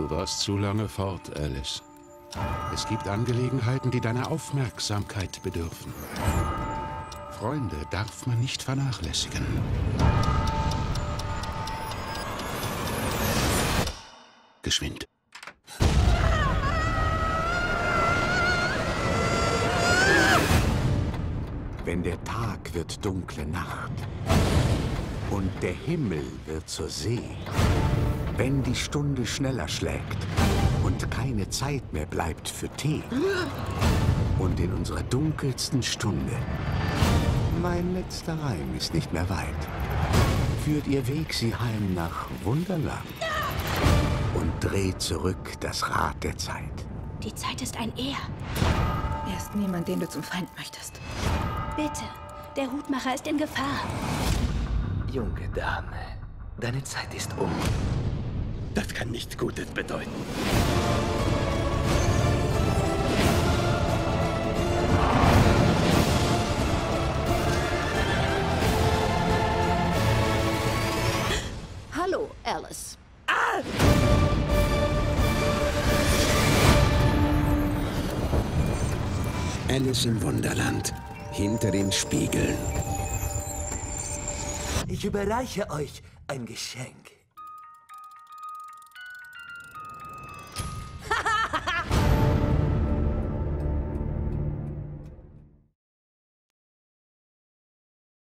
Du warst zu lange fort, Alice. Es gibt Angelegenheiten, die deiner Aufmerksamkeit bedürfen. Freunde darf man nicht vernachlässigen. Geschwind. Wenn der Tag wird dunkle Nacht und der Himmel wird zur See, wenn die Stunde schneller schlägt und keine Zeit mehr bleibt für Tee und in unserer dunkelsten Stunde mein letzter Reim ist nicht mehr weit, führt ihr Weg sie heim nach Wunderland und dreht zurück das Rad der Zeit. Die Zeit ist ein Er. Er ist niemand, den du zum Feind möchtest. Bitte, der Hutmacher ist in Gefahr. Junge Dame, deine Zeit ist um. Das kann nichts Gutes bedeuten. Hallo, Alice. Alice im Wunderland. Hinter den Spiegeln. Ich überreiche euch ein Geschenk.